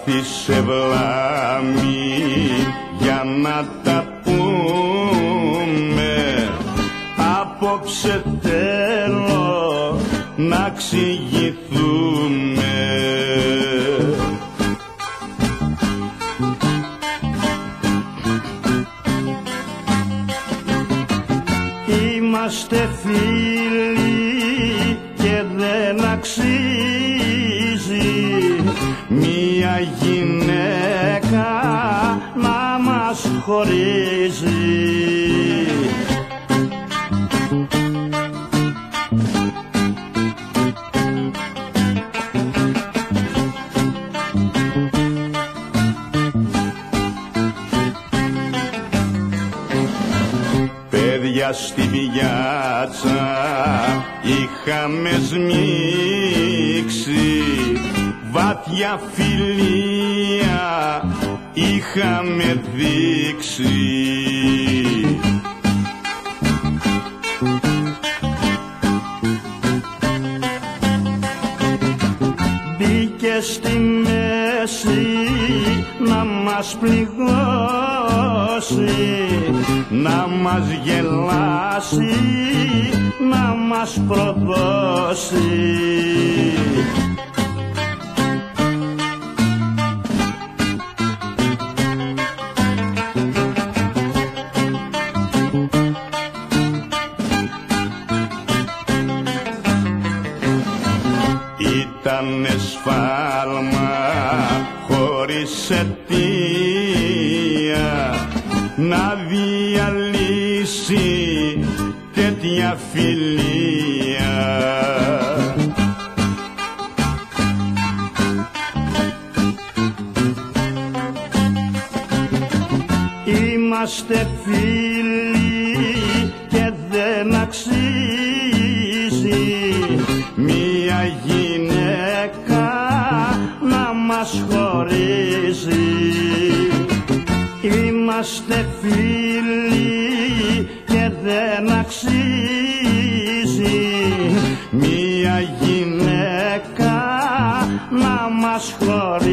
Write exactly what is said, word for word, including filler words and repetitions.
σε βλάμη για να τα πούμε. Απόψε θέλω να εξηγηθούμε. Είμαστε φίλοι και δεν αξίζει μία γυναίκα να μας χωρίζει. Παιδιά στη πιάτσα είχαμε σμίξει, βάθια φιλία είχαμε δείξει. Μπήκε στη μέση να μας πληγώσει, να μας γελάσει, να μας προδώσει. Ήτανε σφάλμα χωρίς αιτία να διαλύσει τέτοια φιλία. Είμαστε φίλοι και δεν αξίζει μία γυναίκα να μας χωρίζει. Είμαστε φίλοι και δεν αξίζει μία γυναίκα να μας χωρίζει.